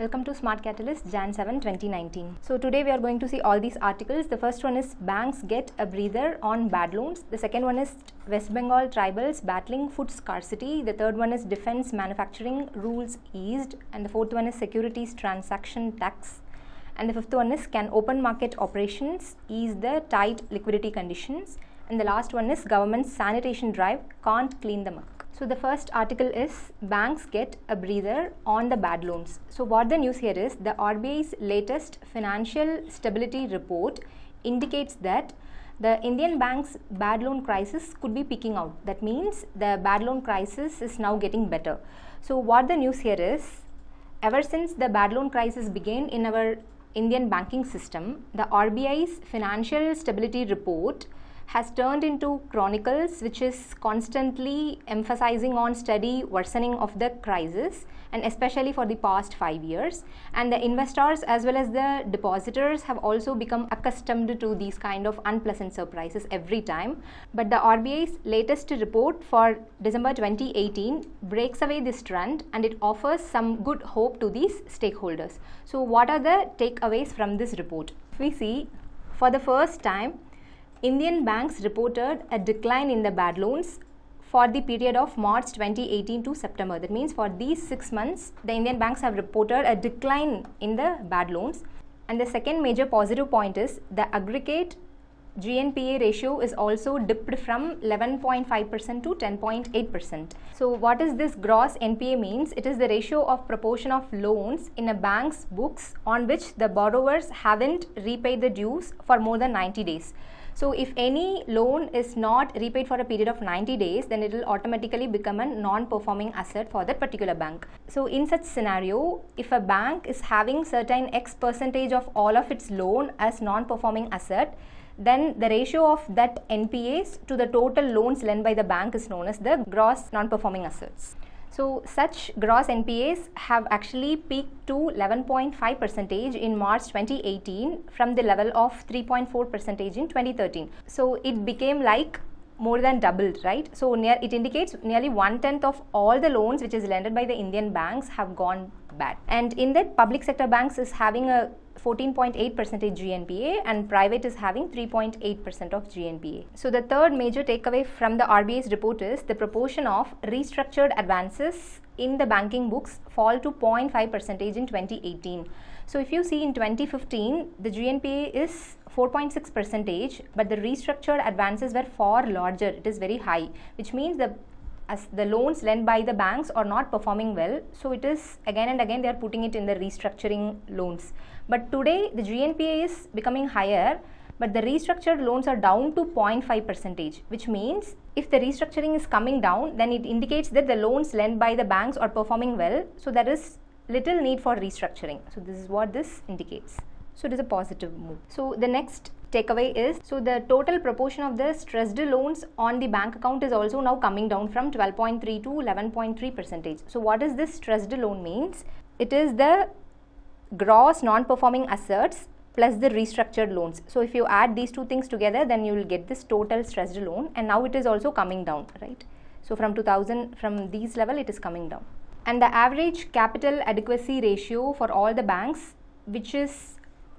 Welcome to Smart Catalyst Jan 7, 2019. So today we are going to see all these articles. The first one is banks get a breather on bad loans. The second one is West Bengal tribals battling food scarcity. The third one is defense manufacturing rules eased. And the fourth one is securities transaction tax. And the fifth one is can open market operations ease the tight liquidity conditions. And the last one is government's sanitation drive can't clean the muck. So the first article is banks get a breather on the bad loans. So what the news here is the RBI's latest financial stability report indicates that the Indian banks bad loan crisis could be peaking out. That means the bad loan crisis is now getting better. So what the news here is, ever since the bad loan crisis began in our Indian banking system, the RBI's financial stability report has turned into chronicles which is constantly emphasizing on steady worsening of the crisis, and especially for the past 5 years. And the investors as well as the depositors have also become accustomed to these kind of unpleasant surprises every time. But the RBI's latest report for December 2018 breaks away this trend and it offers some good hope to these stakeholders. So what are the takeaways from this report? If we see, for the first time, Indian banks reported a decline in the bad loans for the period of March 2018 to September. That means for these 6 months, the Indian banks have reported a decline in the bad loans. And the second major positive point is the aggregate GNPA ratio is also dipped from 11.5% to 10.8%. So what is this gross NPA means? It is the ratio of proportion of loans in a bank's books on which the borrowers haven't repaid the dues for more than 90 days. So if any loan is not repaid for a period of 90 days, then it will automatically become a non-performing asset for that particular bank. So in such scenario, if a bank is having certain X percentage of all of its loan as non-performing asset, then the ratio of that NPAs to the total loans lent by the bank is known as the gross non-performing assets. So such gross NPAs have actually peaked to 11.5% in March 2018 from the level of 3.4% in 2013. So it became like more than doubled, right? So it indicates nearly 1/10 of all the loans which is lended by the Indian banks have gone bad. And in that, public sector banks is having a 14.8% GNPA and private is having 3.8% of GNPA. So the third major takeaway from the RBI's report is the proportion of restructured advances in the banking books fall to 0.5% in 2018. So if you see in 2015, the GNPA is 4.6%, but the restructured advances were far larger. It is very high, which means as the loans lent by the banks are not performing well, so it is again and again they are putting it in the restructuring loans. But today the GNPA is becoming higher, but the restructured loans are down to 0.5%, which means if the restructuring is coming down, then it indicates that the loans lent by the banks are performing well, so there is little need for restructuring. So this is what this indicates. So it is a positive move. So the next takeaway is, so the total proportion of the stressed loans on the bank account is also now coming down from 12.3 to 11.3%. So what is this stressed loan means? It is the gross non-performing assets plus the restructured loans. So if you add these two things together, then you will get this total stressed loan, and now it is also coming down, right? So from 2000, from these level, it is coming down. And the average capital adequacy ratio for all the banks, which is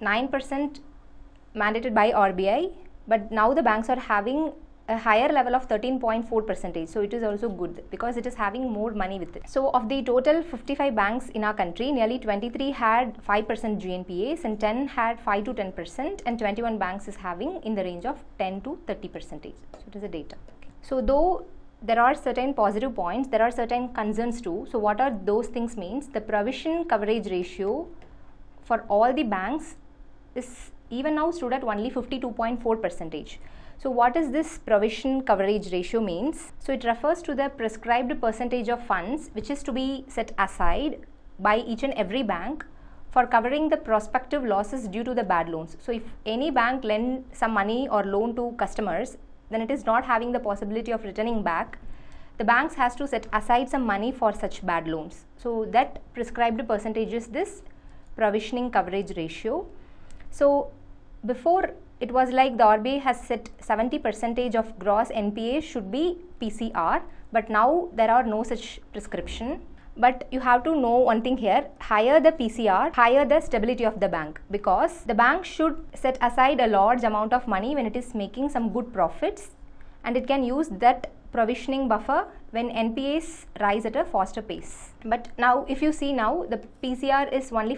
9% mandated by RBI, but now the banks are having a higher level of 13.4%. So it is also good because it is having more money with it. So of the total 55 banks in our country, nearly 23 had 5% GNPAs and 10 had 5 to 10%, and 21 banks is having in the range of 10 to 30%. So it is the data. Okay. So though there are certain positive points, there are certain concerns too. So what are those things means? The provision coverage ratio for all the banks is even now stood at only 52.4%. So what is this provision coverage ratio means? So it refers to the prescribed percentage of funds which is to be set aside by each and every bank for covering the prospective losses due to the bad loans. So if any bank lend some money or loan to customers, then it is not having the possibility of returning back, the banks has to set aside some money for such bad loans. So that prescribed percentage is this provisioning coverage ratio. So before it was like the RBI has set 70% of gross NPA should be PCR, but now there are no such prescription. But you have to know one thing here: higher the PCR, higher the stability of the bank, because the bank should set aside a large amount of money when it is making some good profits, and it can use that provisioning buffer when NPAs rise at a faster pace. But now if you see, now the PCR is only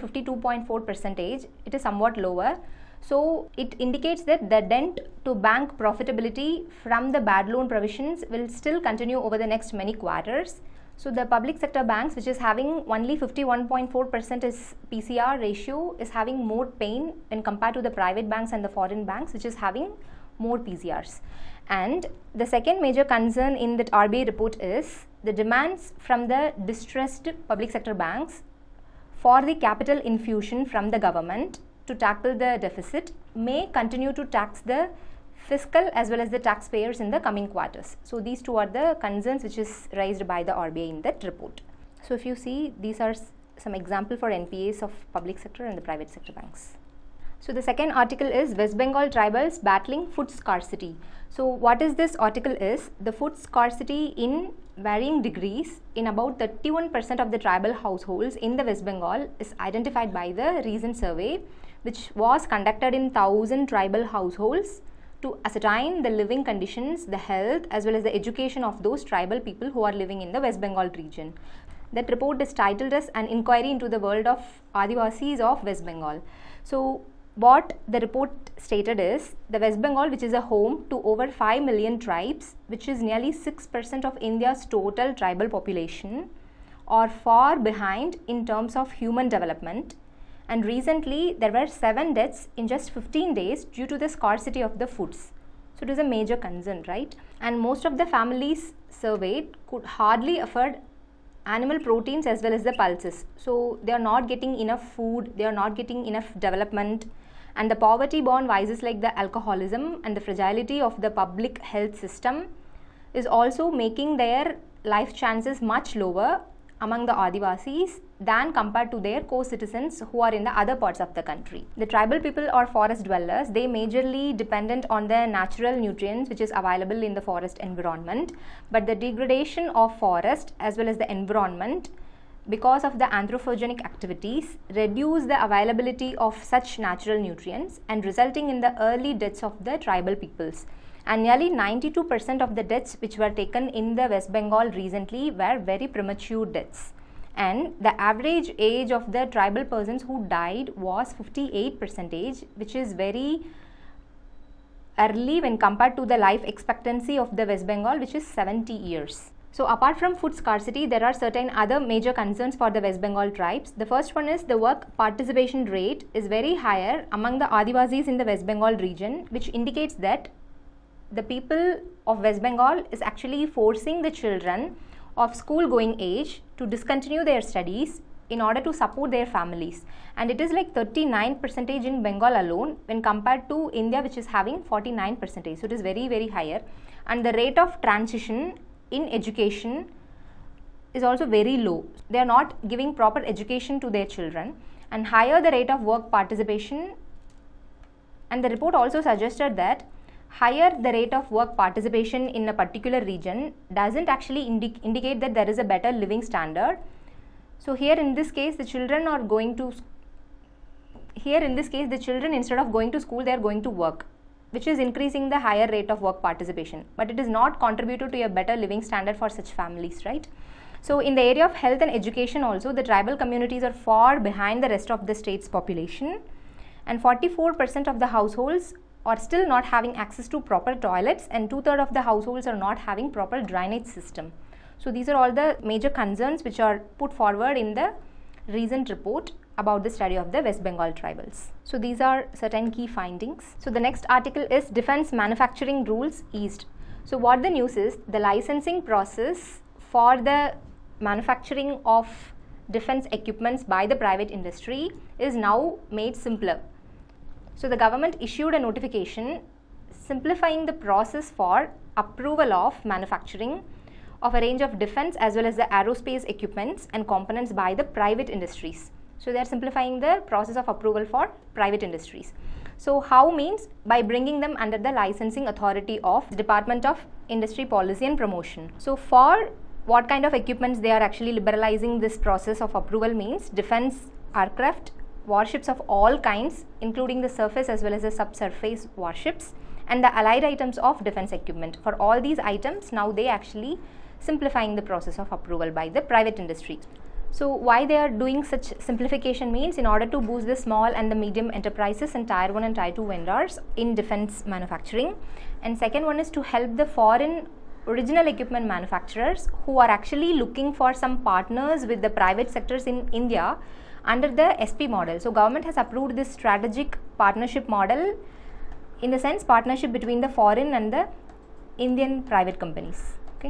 52.4%, it is somewhat lower. So it indicates that the dent to bank profitability from the bad loan provisions will still continue over the next many quarters. So the public sector banks, which is having only 51.4% is PCR ratio, is having more pain when compared to the private banks and the foreign banks, which is having more PCRs. And the second major concern in that RBI report is the demands from the distressed public sector banks for the capital infusion from the government to tackle the deficit may continue to tax the fiscal as well as the taxpayers in the coming quarters. So these two are the concerns which is raised by the RBI in that report. So if you see, these are some example for NPAs of public sector and the private sector banks. So the second article is West Bengal tribals battling food scarcity. So what is this article is, the food scarcity in varying degrees in about 31% of the tribal households in the West Bengal is identified by the recent survey, which was conducted in 1,000 tribal households to ascertain the living conditions, the health as well as the education of those tribal people who are living in the West Bengal region. That report is titled as An Inquiry into the World of Adivasis of West Bengal. So what the report stated is, the West Bengal, which is a home to over 5 million tribes, which is nearly 6% of India's total tribal population, are far behind in terms of human development. And recently there were 7 deaths in just 15 days due to the scarcity of the foods. So it is a major concern, right? And most of the families surveyed could hardly afford animal proteins as well as the pulses. So they are not getting enough food, they are not getting enough development, and the poverty born vices like the alcoholism and the fragility of the public health system is also making their life chances much lower among the Adivasis than compared to their co-citizens who are in the other parts of the country. The tribal people are forest dwellers. They majorly dependent on the natural nutrients which is available in the forest environment, but the degradation of forest as well as the environment because of the anthropogenic activities reduce the availability of such natural nutrients and resulting in the early deaths of the tribal peoples. And nearly 92% of the deaths which were taken in the West Bengal recently were very premature deaths. And the average age of the tribal persons who died was 58%, which is very early when compared to the life expectancy of the West Bengal, which is 70 years. So apart from food scarcity, there are certain other major concerns for the West Bengal tribes. The first one is the work participation rate is very higher among the Adivasis in the West Bengal region, which indicates that the people of West Bengal is actually forcing the children of school going age to discontinue their studies in order to support their families, and it is like 39% in Bengal alone when compared to India, which is having 49%. So it is very, very higher, and the rate of transition in education is also very low. They are not giving proper education to their children, and higher the rate of work participation. And the report also suggested that higher the rate of work participation in a particular region doesn't actually indicate that there is a better living standard. So here in this case, the children are going to, instead of going to school, they are going to work, which is increasing the higher rate of work participation, but it is not contributed to a better living standard for such families, right? So in the area of health and education also, the tribal communities are far behind the rest of the state's population, and 44% of the households are still not having access to proper toilets, and 2/3 of the households are not having proper drainage system. So these are all the major concerns which are put forward in the recent report about the study of the West Bengal tribals. So these are certain key findings. So the next article is Defense Manufacturing Rules Eased. So what the news is, the licensing process for the manufacturing of defense equipments by the private industry is now made simpler. So the government issued a notification simplifying the process for approval of manufacturing of a range of defense as well as the aerospace equipments and components by the private industries. So they are simplifying the process of approval for private industries. So how means by bringing them under the licensing authority of the Department of Industry Policy and Promotion. So for what kind of equipments they are actually liberalizing this process of approval means defense aircraft, warships of all kinds, including the surface as well as the subsurface warships, and the allied items of defense equipment. For all these items, now they actually simplifying the process of approval by the private industry. So why they are doing such simplification means in order to boost the small and the medium enterprises and tier 1 and tier 2 vendors in defense manufacturing. And second one is to help the foreign original equipment manufacturers who are actually looking for some partners with the private sectors in India under the SP model. So government has approved this strategic partnership model, in the sense partnership between the foreign and the Indian private companies. Okay.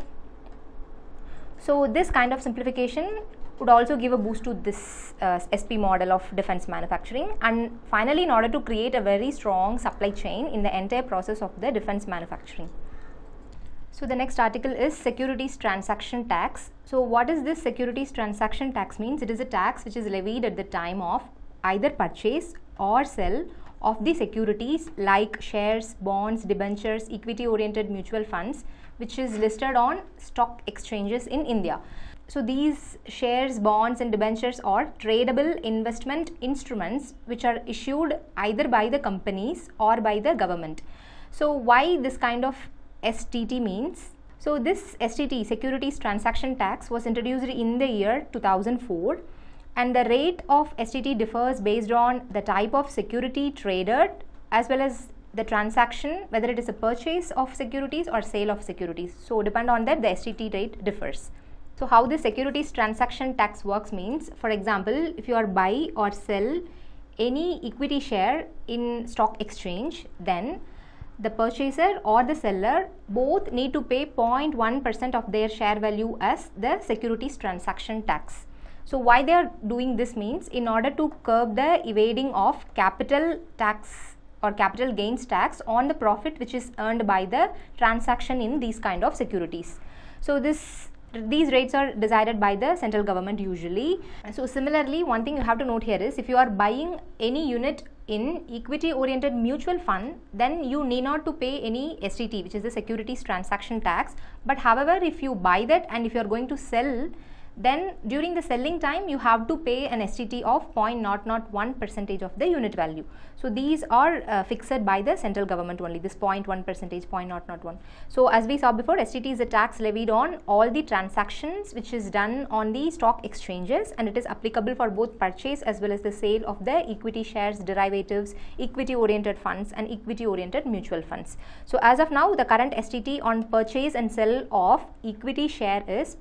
So this kind of simplification would also give a boost to this SP model of defense manufacturing. And finally, in order to create a very strong supply chain in the entire process of the defense manufacturing. So the next article is securities transaction tax. So what is this securities transaction tax means? It is a tax which is levied at the time of either purchase or sell of the securities like shares, bonds, debentures, equity oriented mutual funds, which is listed on stock exchanges in India. So these shares, bonds and debentures are tradable investment instruments which are issued either by the companies or by the government. So why this kind of STT means? So this STT, securities transaction tax, was introduced in the year 2004, and the rate of STT differs based on the type of security traded as well as the transaction, whether it is a purchase of securities or sale of securities. So depend on that, the STT rate differs. So how the securities transaction tax works means, for example, if you are buy or sell any equity share in stock exchange, then the purchaser or the seller both need to pay 0.1% of their share value as the securities transaction tax. So why they are doing this means in order to curb the evading of capital tax or capital gains tax on the profit which is earned by the transaction in these kind of securities. So these rates are decided by the central government usually. So similarly, one thing you have to note here is if you are buying any unit in equity oriented mutual fund, then you need not to pay any STT, which is the securities transaction tax. But however, if you buy that and if you are going to sell, then during the selling time you have to pay an STT of 0.001% of the unit value. So these are fixed by the central government only, this 0.1%, 0.001. So as we saw before, STT is a tax levied on all the transactions which is done on the stock exchanges, and it is applicable for both purchase as well as the sale of the equity shares, derivatives, equity oriented funds and equity oriented mutual funds. So as of now, the current STT on purchase and sell of equity share is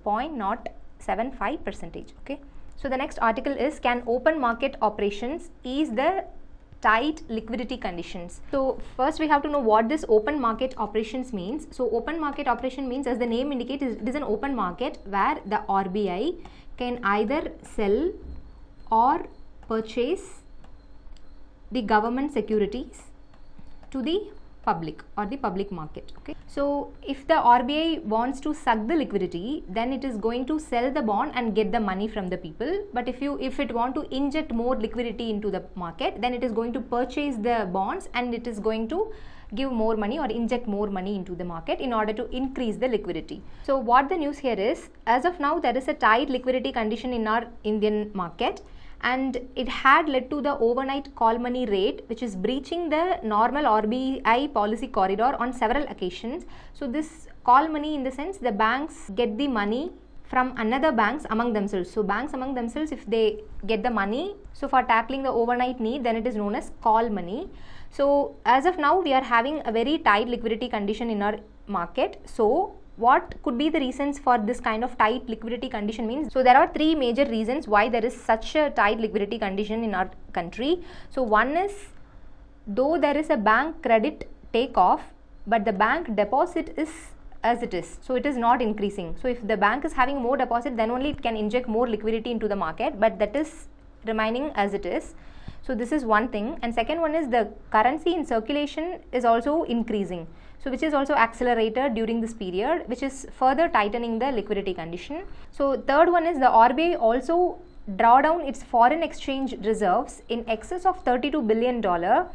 0.75%. Okay. So the next article is, can open market operations ease the tight liquidity conditions? So first we have to know what this open market operations means. So open market operation means, as the name indicates, it is an open market where the RBI can either sell or purchase the government securities to the public or the public market. Okay. So if the RBI wants to suck the liquidity, then it is going to sell the bond and get the money from the people. But if it want to inject more liquidity into the market, then it is going to purchase the bonds and it is going to give more money or inject more money into the market in order to increase the liquidity. So what the news here is, as of now there is a tight liquidity condition in our Indian market, and it had led to the overnight call money rate which is breaching the normal RBI policy corridor on several occasions. So this call money, in the sense the banks get the money from another banks among themselves. So banks among themselves, if they get the money, so for tackling the overnight need, then it is known as call money. So as of now we are having a very tight liquidity condition in our market. So what could be the reasons for this kind of tight liquidity condition means? So there are three major reasons why there is such a tight liquidity condition in our country. So one is, though there is a bank credit takeoff, but the bank deposit is as it is, so it is not increasing. So if the bank is having more deposit, then only it can inject more liquidity into the market, but that is remaining as it is. So this is one thing. And second one is, the currency in circulation is also increasing, so which is also accelerated during this period, which is further tightening the liquidity condition. So third one is, the RBI also draw down its foreign exchange reserves in excess of $32 billion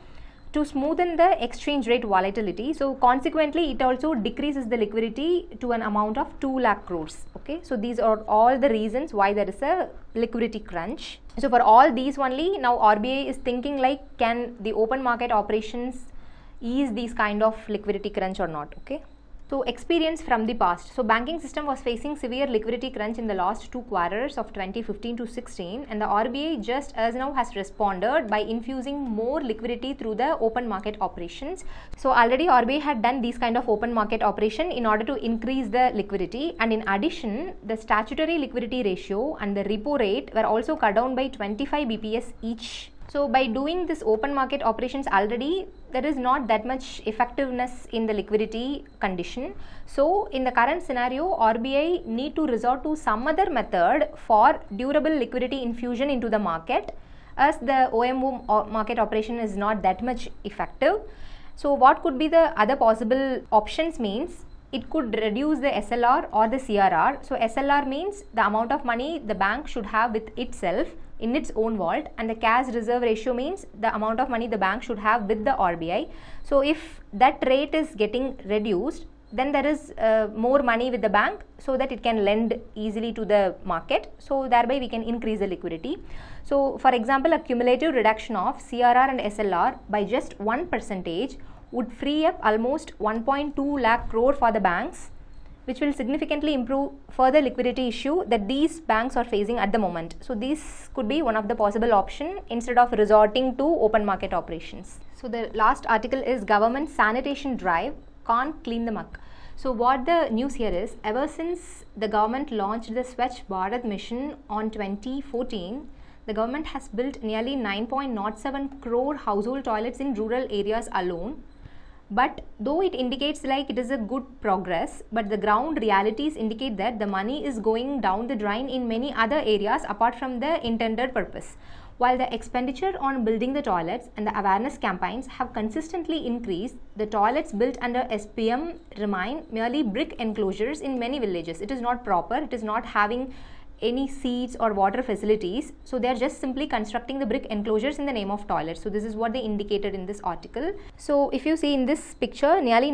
to smoothen the exchange rate volatility. So consequently, it also decreases the liquidity to an amount of 2 lakh crores. Okay, so these are all the reasons why there is a liquidity crunch. So for all these only, now RBI is thinking like, can the open market operations ease these kind of liquidity crunch or not? Okay. So experience from the past. So banking system was facing severe liquidity crunch in the last 2 quarters of 2015 to 16, and the RBI just as now has responded by infusing more liquidity through the open market operations. So already RBI had done these kind of open market operation in order to increase the liquidity, and in addition the statutory liquidity ratio and the repo rate were also cut down by 25 bps each. So by doing this open market operations already, there is not that much effectiveness in the liquidity condition. So in the current scenario, RBI need to resort to some other method for durable liquidity infusion into the market, as the OMO market operation is not that much effective. So what could be the other possible options means, it could reduce the SLR or the CRR. So SLR means the amount of money the bank should have with itself in its own vault, and the cash reserve ratio means the amount of money the bank should have with the RBI. So if that rate is getting reduced, then there is more money with the bank so that it can lend easily to the market. So thereby we can increase the liquidity. So for example, a cumulative reduction of CRR and SLR by just 1% would free up almost 1.2 lakh crore for the banks, which will significantly improve further liquidity issue that these banks are facing at the moment. So this could be one of the possible option instead of resorting to open market operations. So the last article is government sanitation drive can't clean the muck. So what the news here is, ever since the government launched the Swachh Bharat mission on 2014, the government has built nearly 9.07 crore household toilets in rural areas alone. But though it indicates like it is a good progress, but the ground realities indicate that the money is going down the drain in many other areas apart from the intended purpose. While the expenditure on building the toilets and the awareness campaigns have consistently increased, the toilets built under SBM remain merely brick enclosures in many villages. It is not proper, it is not having any seats or water facilities, so they are just simply constructing the brick enclosures in the name of toilets. So this is what they indicated in this article. So if you see in this picture, nearly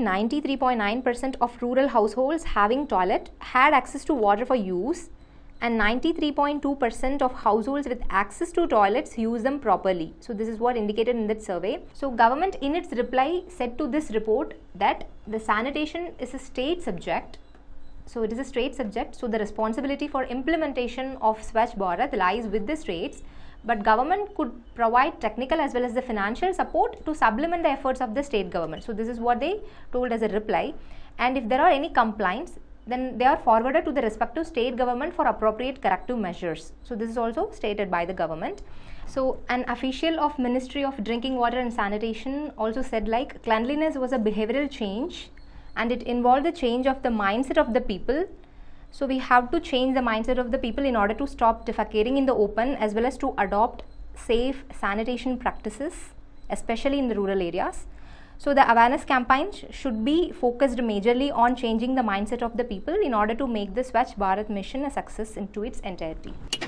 93.9% of rural households having toilet had access to water for use, and 93.2% of households with access to toilets use them properly. So this is what indicated in that survey. So government in its reply said to this report that the sanitation is a state subject. So it is a state subject, so the responsibility for implementation of Swachh Bharat lies with the states, but government could provide technical as well as the financial support to supplement the efforts of the state government. So this is what they told as a reply, and if there are any complaints, then they are forwarded to the respective state government for appropriate corrective measures. So this is also stated by the government. So an official of Ministry of Drinking Water and Sanitation also said like cleanliness was a behavioral change, and it involved the change of the mindset of the people. So we have to change the mindset of the people in order to stop defecating in the open, as well as to adopt safe sanitation practices, especially in the rural areas. So the awareness campaigns should be focused majorly on changing the mindset of the people in order to make the Swachh Bharat mission a success into its entirety.